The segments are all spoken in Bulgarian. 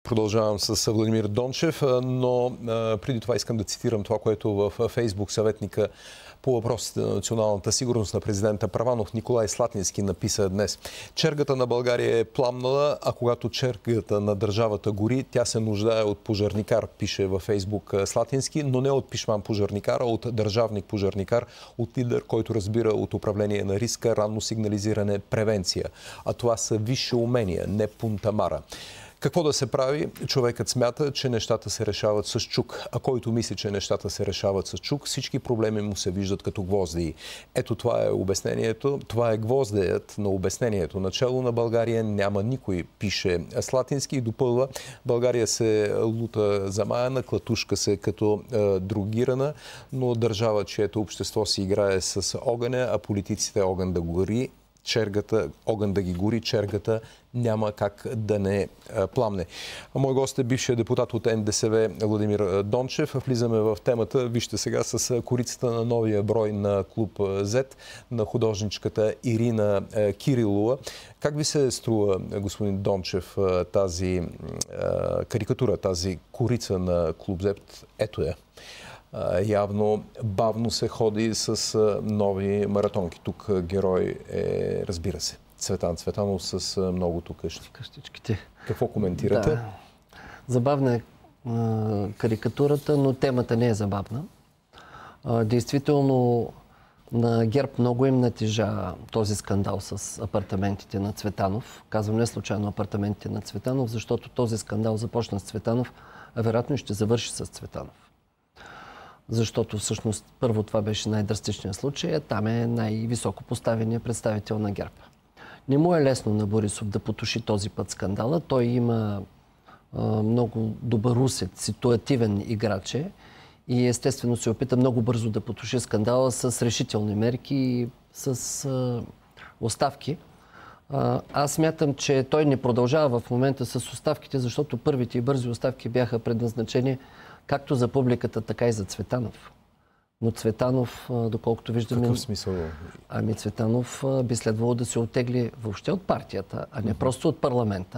Продължавам с Владимир Дончев, но преди това искам да цитирам това, което в Фейсбук съветника по въпросите на националната сигурност на президента Първанов Николай Слатински написа днес. Чергата на България е пламнала, а когато чергата на държавата гори, тя се нуждае от пожарникар, пише във Фейсбук Слатински, но не от пишман пожарникар, а от държавник пожарникар, от лидер, който разбира от управление на риска, ранно сигнализиране, превенция. А това са висши умения, не пунтамара. Какво да се прави? Човекът смята, че нещата се решават с чук. А който мисли, че нещата се решават с чук, всички проблеми му се виждат като гвозди. Ето това е обяснението. Това е гвоздеят на обяснението. Начало на България няма никой, пише Слатински и допълва. България се лута замаяна, клатушка се като другирана, но държава, чието общество си играе с огъня, а политиците огън да гори, чергата, огън да ги гори, чергата няма как да не пламне. Мой гост е бившият депутат от НДСВ Владимир Дончев. Влизаме в темата. Вижте сега с корицата на новия брой на Клуб Z на художничката Ирина Кирилова. Как ви се струва, господин Дончев, тази карикатура, тази корица на Клуб Z? Ето я. Явно бавно се ходи с нови маратонки. Тук герой е, разбира се, Цветан Цветанов с многото къщи. Къщичките. Какво коментирате? Да. Забавна е карикатурата, но темата не е забавна. Действително на ГЕРБ много им натежа този скандал с апартаментите на Цветанов. Казвам не случайно апартаментите на Цветанов, защото този скандал започна с Цветанов, а вероятно ще завърши с Цветанов. Защото всъщност първо това беше най-драстичният случай, а там е най-високо поставеният представител на ГЕРБ. Не му е лесно на Борисов да потуши този път скандала. Той има много добър усет, ситуативен играч и естествено се опита много бързо да потуши скандала с решителни мерки и с оставки. Аз смятам, че той не продължава в момента с оставките, защото първите и бързи оставки бяха предназначени както за публиката, така и за Цветанов. Но Цветанов, доколкото виждаме... Какъв смисъл? Ами Цветанов би следвало да се оттегли въобще от партията, а не просто от парламента.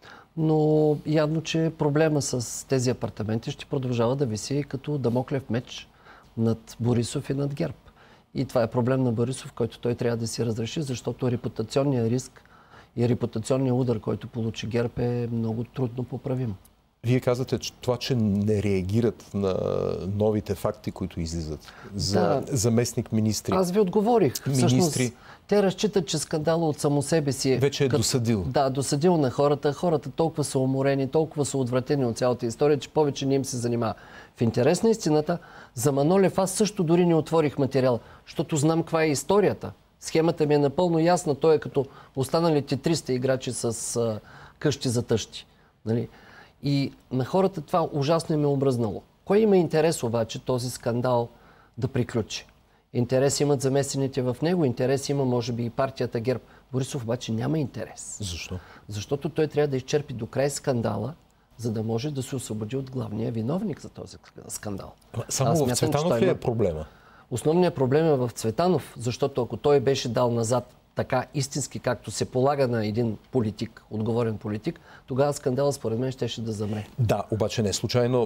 Но явно, че проблема с тези апартаменти ще продължава да виси като дамоклев меч над Борисов и над ГЕРБ. И това е проблем на Борисов, който той трябва да си разреши, защото репутационният риск и репутационният удар, който получи ГЕРБ, е много трудно поправим. Вие казвате, че това, че не реагират на новите факти, които излизат за заместник министри. Аз ви отговорих. Всъщност, те разчитат, че скандала от само себе си вече е досъдил. Да, досъдил на хората. Хората толкова са уморени, толкова са отвратени от цялата история, че повече не им се занимава. В интерес на истината, за Манолев аз също дори не отворих материал, защото знам каква е историята. Схемата ми е напълно ясна. Той е като останалите 300 играчи с къщи за тъщи. Нали? И на хората това ужасно им е обръзнало. Кой има интерес обаче този скандал да приключи? Интерес имат замесените в него, интерес има може би и партията ГЕРБ. Борисов обаче няма интерес. Защо? Защото той трябва да изчерпи до край скандала, за да може да се освободи от главния виновник за този скандал. Само в Цветанов ли е проблема? Основният проблем е в Цветанов, защото ако той беше дал назад така истински, както се полага на един политик, отговорен политик, тогава скандалът според мен щеше да замре. Да, обаче не случайно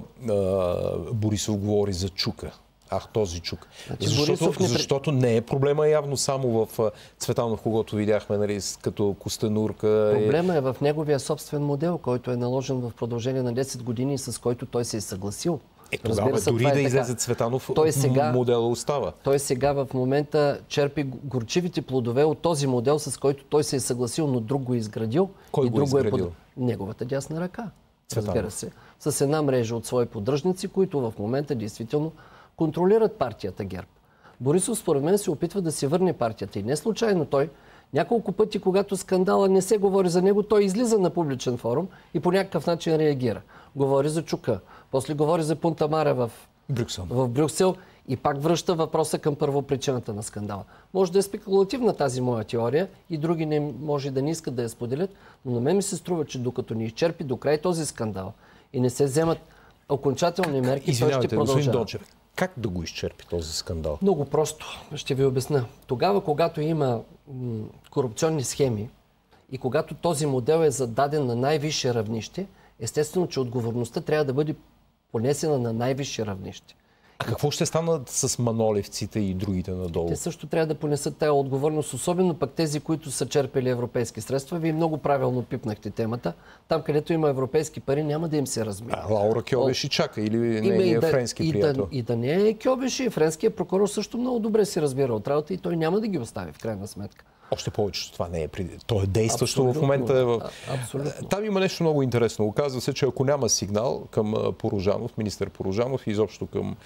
Борисов говори за чука. Този чук. Защото не е проблема явно само в Цветанов, когото видяхме, нали, като Костенурка. Проблема е в неговия собствен модел, който е наложен в продължение на 10 години и с който той се е съгласил. Тогава дори да излезе Цветанов, модела остава. Той сега в момента черпи горчивите плодове от този модел, с който той се е съгласил, но друг го е изградил. Кой го е изградил? Неговата дясна ръка. Цветанов. Разбира се. С една мрежа от свои поддръжници, които в момента действително контролират партията ГЕРБ. Борисов според мен се опитва да се върне партията. И не случайно той няколко пъти, когато скандала не се говори за него, той излиза на публичен форум и по някакъв начин реагира. Говори за чука. После говори за пунтамара в Брюксел и пак връща въпроса към първопричината на скандала. Може да е спекулативна тази моя теория и други не може да не искат да я споделят, но на мен ми се струва, че докато ни изчерпи до край този скандал и не се вземат окончателни мерки, той ще продължава. Как да го изчерпи този скандал? Много просто. Ще ви обясня. Тогава, когато има корупционни схеми и когато този модел е зададен на най-висше равнище, естествено, че отговорността трябва да бъде понесена на най-висше равнище. А какво ще станат с манолевците и другите надолу? Те също трябва да понесат тая отговорност, особено пък тези, които са черпели европейски средства. Вие много правилно пипнахте темата. Там, където има европейски пари, няма да им се размие. Лаура Кьовеши чака или не е френски приятел? И да не е Кьовеши, френският прокурор също много добре си разбира от работа и той няма да ги остави в крайна сметка. Още повече, че това не е преди. То е действащо в момента. Абсолютно. Там има нещо много интересно. Оказва се, че ако няма сигнал към Порожанов, министър Порожанов и изобщо към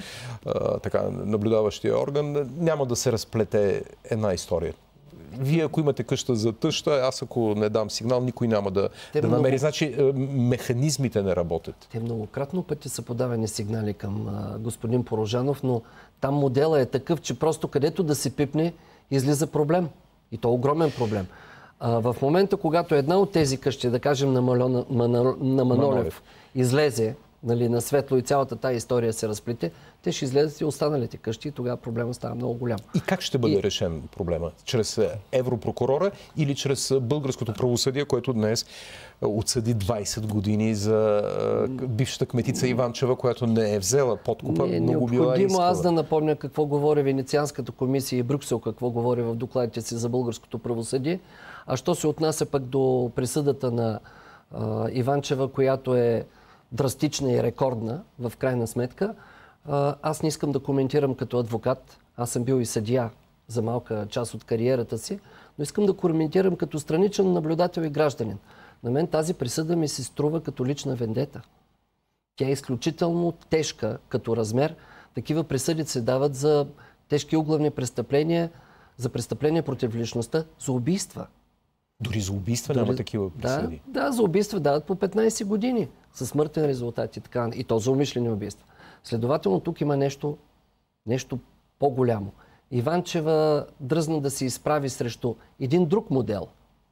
наблюдаващия орган, няма да се разплете една история. Вие, ако имате къща за тъща, аз ако не дам сигнал, никой няма да намери. Значи, механизмите не работят. Те многократно пъти са подавани сигнали към господин Порожанов, но там модела е такъв, че просто където да се пипне, излиза проблем. И то огромен проблем. В момента, когато една от тези къщи, да кажем на Манолев, излезе на светло и цялата тая история се разплете, те ще излезат и останалите къщи и тогава проблема става много голям. И как ще бъде решен проблема? Чрез европрокурора или чрез българското правосъдие, което днес отсъди 20 години за бившата кметица Иванчева, която не е взела подкупа, много била искала. Аз да напомня какво говори Венецианската комисия и Брюксел, какво говори в докладите си за българското правосъдие. А що се отнася пък до присъдата на Иванчева, която е драстична и рекордна в крайна сметка, аз не искам да коментирам като адвокат. Аз съм бил и съдия за малка част от кариерата си, но искам да коментирам като страничен наблюдател и гражданин. На мен тази присъда ми се струва като лична вендета. Тя е изключително тежка като размер. Такива присъди се дават за тежки углавни престъпления, за престъпления против личността, за убийства. Дори за убийства няма такива присъди? Да, за убийства дават по 15 години със смъртен резултат и така. И то за умишлени убийства. Следователно тук има нещо по-голямо. Иванчева дръзна да се изправи срещу един друг модел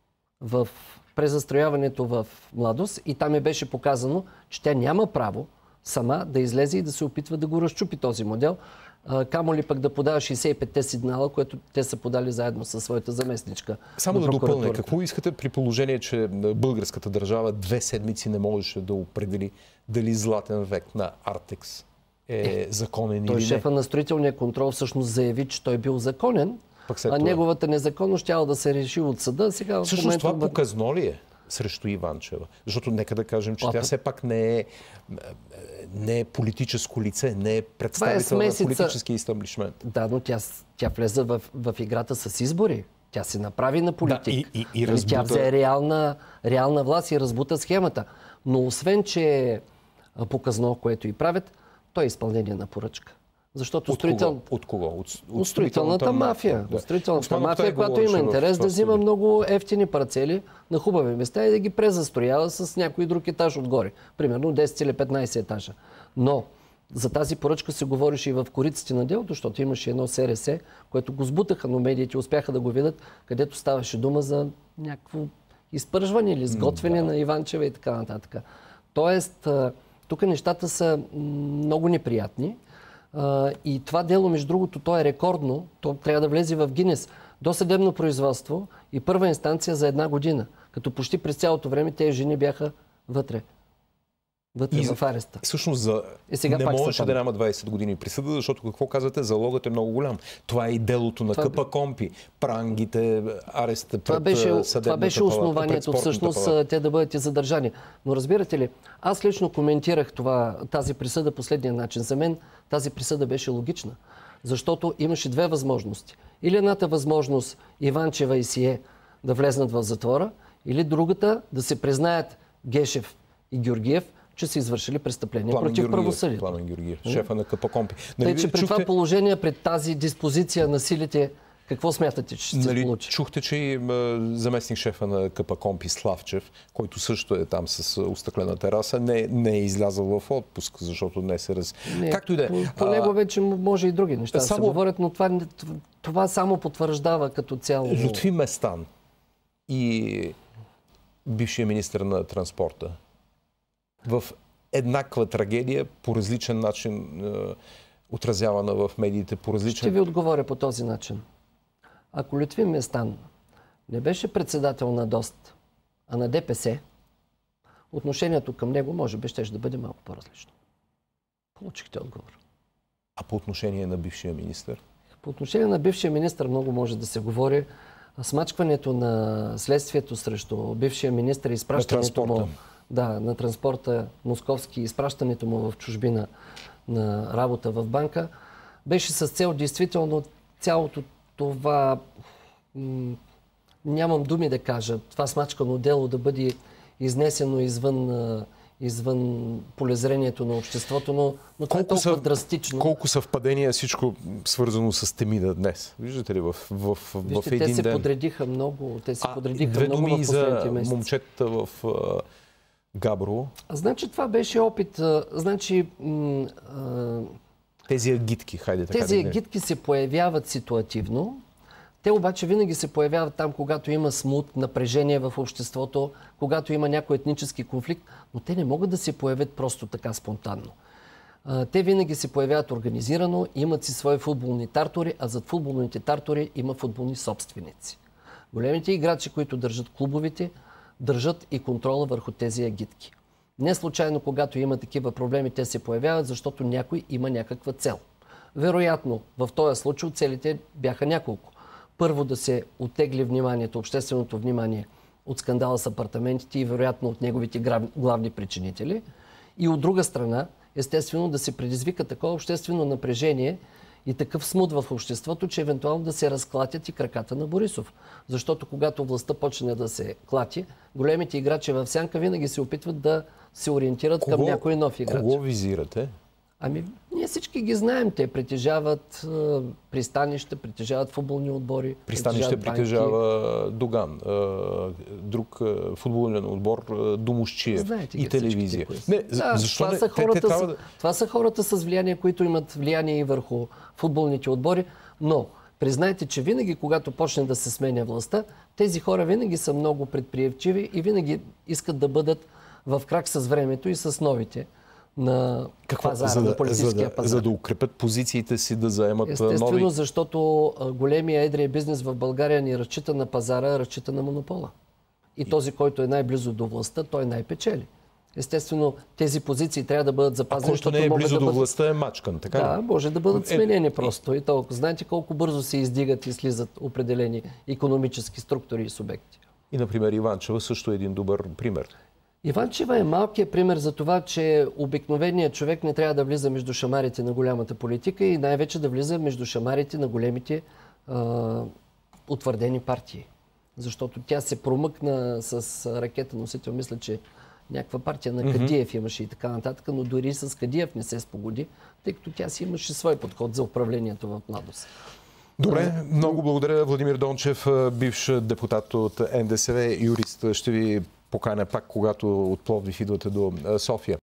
в презастрояването в младост и там беше показано, че тя няма право сама да излезе и да се опитва да го разчупи този модел. Камо ли пък да подава 65-те сигнала, което те са подали заедно със своята заместничка. Само да допълня, какво искате при положение, че българската държава 2 седмици не можеше да определи дали златен век на Артекс е законен или не? Той шефа на строителния контрол всъщност заяви, че той бил законен, а неговата незаконност щяла да се реши от съда. Сега всъщност това показно ли е срещу Иванчева? Защото нека да кажем, че тя все пак не е политическо лице, не е представител на политически истаблишмент. Да, но тя влезе в играта с избори. Тя се направи на политик. Да, тя взе реална власт и разбута схемата. Но освен, че е показно, което и правят, то е изпълнение на поръчка. Защото От кого? От строителната мафия. Да. От строителната мафия, която има интерес да взима много ефтини парцели на хубави места и да ги презастроява с някой друг етаж отгоре. Примерно 10 или 15 етажа. Но за тази поръчка се говореше и в кориците на делото, защото имаше едно СРС, което го сбутаха, но медиите успяха да го видят, където ставаше дума за някакво изпържване или сготвяне на Иванчева и така нататък. Тоест, тук нещата са много неприятни. И това дело, между другото, то е рекордно. То трябва да влезе в Гинес. Досъдебно производство и първа инстанция за 1 година. Като почти през цялото време тези жени бяха вътре в ареста. Всъщност не можеше да няма 20 години присъда, защото какво казвате, залогът е много голям. Това е и делото на КПКОНПИ. Прангите, арестите пред съдебната палата. Това беше основанието всъщност те да бъдат и задържани. Но разбирате ли, аз лично коментирах тази присъда последния начин. За мен тази присъда беше логична. Защото имаше 2 възможности. Или едната възможност Иванчева и Сие да влезнат в затвора, или другата да се признаят Гешев и Георгиев, че са извършили престъпления против правосъдието. Пламен Георгиев, шефа на КПКОНПИ. Тъй, че при това положение, пред тази диспозиция на силите, какво смятате, че ще се получи? Чухте, че и заместник шефа на КПКОНПИ Славчев, който също е там с остъклена тераса, не е излязъл в отпуск, защото не се Както и да е. По него вече може и други неща да се говорят, но това само потвърждава като цяло. Лютви Местан и бившия министър на транспорта в еднаква трагедия, по различен начин отразявана в медиите, по различен... Ще ви отговоря по този начин. Ако Лютви Местан не беше председател на ДОСТ, а на ДПС, отношението към него може би ще да бъде малко по-различно. Получихте отговор. А по отношение на бившия министър? По отношение на бившия министър много може да се говори. Смачкването на следствието срещу бившия министър и изпращането му на транспорта московски, изпращането му в чужбина на работа в банка, беше с цел действително цялото това, нямам думи да кажа, това смачкано дело да бъде изнесено извън полезрението на обществото, но това е толкова драстично. Колко съвпадения всичко свързано с Темида днес? Виждате ли в Вижте, един ден? Те се подредиха много. Две думи за момчетата в Габрово. Значи това беше опит. Тези агитки, хайде така. Тези агитки се появяват ситуативно. Те обаче винаги се появяват там, когато има смут, напрежение в обществото, когато има някой етнически конфликт, но те не могат да се появят просто така спонтанно. Те винаги се появяват организирано, имат си свои футболни тартори, а зад футболните тартори има футболни собственици. Големите играчи, които държат клубовите, държат и контрола върху тези агитки. Не случайно, когато има такива проблеми, те се появяват, защото някой има някаква цел. Вероятно, в този случай целите бяха няколко. Първо да се оттегли вниманието, общественото внимание от скандала с апартаментите и вероятно от неговите главни причинители. И от друга страна, естествено, да се предизвика такова обществено напрежение и такъв смут в обществото, че евентуално да се разклатят и краката на Борисов. Защото когато властта почне да се клати, големите играчи в сянка винаги се опитват да се ориентират към някой нов играч. Кого визирате? Ние всички ги знаем. Те притежават пристанища, притежават футболни отбори. Пристанище притежава Доган, друг футболен отбор Домусчиев и телевизия. Това са хората с влияние, които имат влияние и върху футболните отбори, но признайте, че винаги, когато почне да се сменя властта, тези хора винаги са много предприемчиви и винаги искат да бъдат в крак с времето и с новите на пазара, на политическия пазар. За да укрепят позициите си, да заемат Естествено, защото големия едрия бизнес в България не разчита на пазара, разчита на монопола. И този, който е най-близо до властта, той най-печели. Естествено, тези позиции трябва да бъдат запазени. Който не е близо до властта, е мачкан, така ли? Да, може да бъдат сменени просто и толкова. Знаете колко бързо се издигат и слизат определени икономически структури и субекти. И, например, Иванчева също е един добър пример. Иванчева е малкият пример за това, че обикновеният човек не трябва да влиза между шамарите на голямата политика и най-вече да влиза между шамарите на големите утвърдени партии. Защото тя се промъкна с ракета-носител. Мисля, че някаква партия на Кадиев имаше и така нататък, но дори с Кадиев не се спогоди, тъй като тя си имаше свой подход за управлението в младост. Добре, много благодаря. Владимир Дончев, бивш депутат от НДСВ, юрист. Ще ви поканя пак, когато от Пловдив идвате до София.